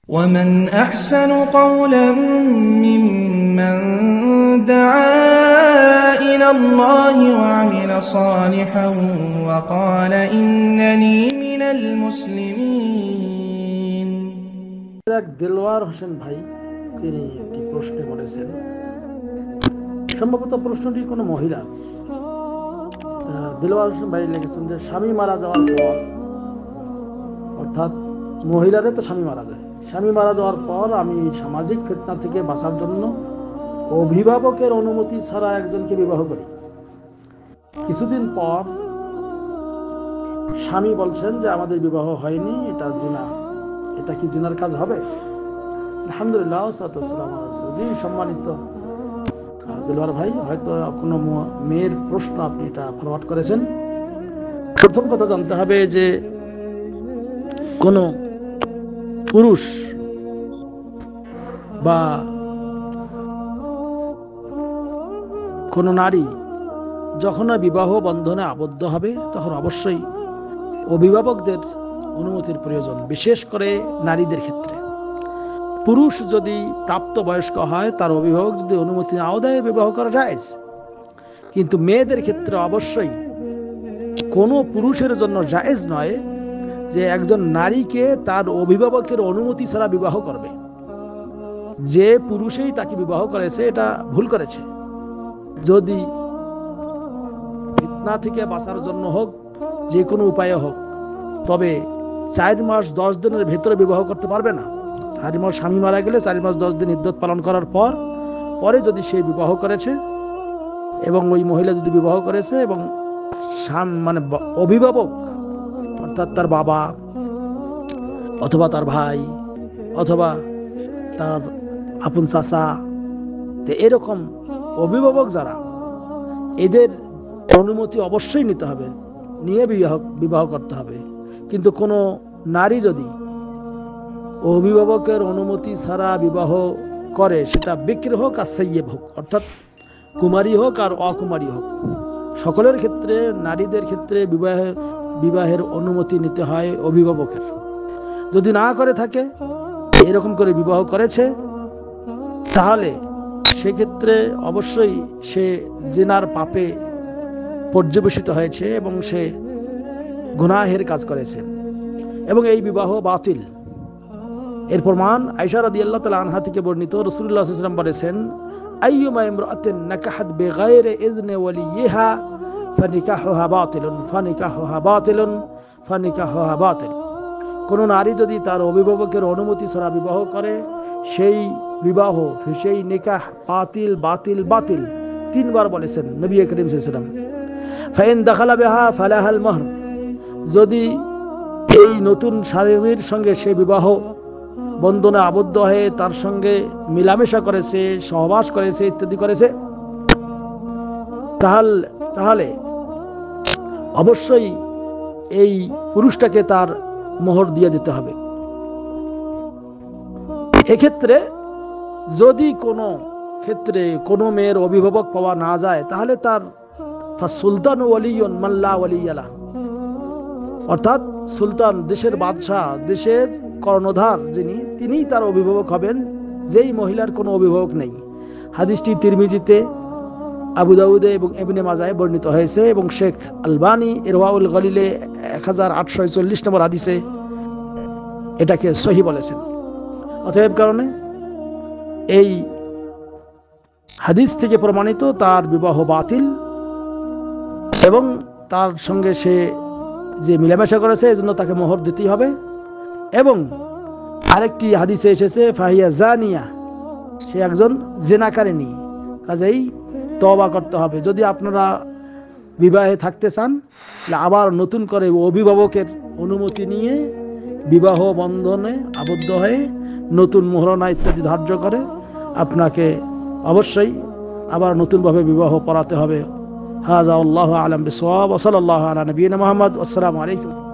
ومن أحسن قولا ممن دعا إلى الله وعمل صالحا وقال إنني من المسلمين। দেলোয়ার হোসেন ভাই তিনি একটি প্রশ্ন বলেছেন, সম্ভবত প্রশ্নটি কোনো মহিলা। দেলোয়ার হোসেন ভাই লিখেছেন যে স্বামী মারা যাওয়ার পর, অর্থাৎ মহিলারে তো স্বামী মারা যায়, স্বামী মারা যাওয়ার পর আমি সামাজিক ফিতনা থেকে বাঁচার জন্য অভিভাবকের অনুমতি ছাড়া একজনকে বিবাহ করি। কিছুদিন পর স্বামী বলছেন যে আমাদের বিবাহ হয়নি, এটা জিনা, এটা কি জিনার কাজ হবে? আলহামদুলিল্লাহ, জি সম্মানিত দেলোয়ার ভাই, হয়তো কোনো মেয়ের প্রশ্ন আপনি এটা ফরওয়ার্ড করেছেন। প্রথম কথা জানতে হবে যে কোনো পুরুষ বা কোনো নারী যখন বিবাহ বন্ধনে আবদ্ধ হবে তখন অবশ্যই অভিভাবকদের অনুমতির প্রয়োজন, বিশেষ করে নারীদের ক্ষেত্রে। পুরুষ যদি প্রাপ্তবয়স্ক হয়, তার অভিভাবক যদি অনুমতি নাও দেয়, বিবাহ করা যায়। কিন্তু মেয়েদের ক্ষেত্রে অবশ্যই কোনো পুরুষের জন্য জায়েজ নয় যে একজন নারীকে তার অভিভাবকের অনুমতি ছাড়া বিবাহ করবে। যে পুরুষেই তাকে বিবাহ করেছে এটা ভুল করেছে। যদি ফিতনা থেকে বাঁচার জন্য হোক, যে কোনো উপায়ে হোক, তবে 4 মাস 10 দিনের ভেতরে বিবাহ করতে পারবে না। 4 মাস, স্বামী মারা গেলে 4 মাস 10 দিন ইদ্যত পালন করার পরে যদি সে বিবাহ করেছে এবং ওই মহিলা যদি বিবাহ করেছে এবং মানে অভিভাবক অর্থাৎ তার বাবা অথবা তার ভাই অথবা তার আপন চাচা, এরকম অভিভাবক যারা, এদের অনুমতি অবশ্যই নিতে হবে, নিয়ে বিবাহ করতে হবে। কিন্তু কোনো নারী যদি অভিভাবকের অনুমতি ছাড়া বিবাহ করে, সেটা বিক্রি হোক আর সাইয়্যিব হোক, অর্থাৎ কুমারী হোক আর অকুমারী হোক, সকলের ক্ষেত্রে, নারীদের ক্ষেত্রে বিবাহের অনুমতি নিতে হয় অভিভাবকের। যদি না করে থাকে, এরকম করে বিবাহ করেছে, তাহলে সেক্ষেত্রে অবশ্যই সে জিনার পাপে পর্যবেসিত হয়েছে এবং সে গুনাহের কাজ করেছে এবং এই বিবাহ বাতিল। এর প্রমাণ আয়েশা রাদিয়াল্লাহু তাআলা আনহা থেকে বর্ণিত, রাসূলুল্লাহ সাল্লাল্লাহু আলাইহি ওয়াসাল্লাম বলেছেন, আইয়ুমা ইমরাআতিন নাকাহাত বিগাইরি ইযনি ওয়ালিয়্যিহা ফানিকাহুহা বাতিলুন ফানিকাহুহা বাতিলুন ফানিকাহুহা বাতিল। কোন নারী যদি তার অভিভাবকের অনুমতি ছাড়া বিবাহ করে, সেই বিবাহ, সেই নিকাহ বাতিল বাতিল বাতিল। 3 বার বলেছেন নবী করিম সাল্লাল্লাহু আলাইহি ওয়াসাল্লাম। ফাইন দাখালা বিহা ফালাহাল মাহর, যদি এই নতুন স্বামীর সঙ্গে সে বিবাহ বন্ধনে আবদ্ধ হয়ে তার সঙ্গে মিলামেশা করেছে, সহবাস করেছে, ইত্যাদি করেছে, তাহলে অবশ্যই এই পুরুষটাকে তার মোহর দিয়ে দিতে হবে। এক্ষেত্রে যদি কোনো ক্ষেত্রে কোনো মেয়ের অভিভাবক পাওয়া না যায়, তাহলে তার সুলতান ওয়ালিয়ুন মাল্লা ওয়ালিয়ালা, অর্থাৎ সুলতান, দেশের বাদশাহ, দেশের কর্ণধার যিনি, তিনিই তার অভিভাবক হবেন, যেই মহিলার কোনো অভিভাবক নেই। হাদিসটি তিরমিজিতে, আবু দাউদে এবং ইবনে মাজাহে বর্ণিত হয়েছে এবং শেখ আলবানী ইরওয়াউল গলিলে 1840 নম্বর হাদিসে এটাকে সহি বলেছেন। অতএব কারণে এই হাদিস থেকে প্রমাণিত তার বিবাহ বাতিল এবং তার সঙ্গে সে যে মিলামেশা করেছে এজন্য তাকে মোহর দিতেই হবে। এবং আরেকটি হাদিসে এসেছে ফাহিয়া জানিয়া, সে একজন জিনাকারিনী, কাজেই তওবা করতে হবে। যদি আপনারা বিবাহে থাকতে চান, আবার নতুন করে অভিভাবকের অনুমতি নিয়ে বিবাহ বন্ধনে আবদ্ধ হয়ে নতুন মোহরানা ইত্যাদি ধার্য করে আপনাকে অবশ্যই আবার নতুনভাবে বিবাহ পড়াতে হবে। হাযা আল্লাহু আ'লাম বিসওয়াব ওয়া সাল্লাল্লাহু আলা নবিয়িনা মুহাম্মদ। আসসালামু আলাইকুম।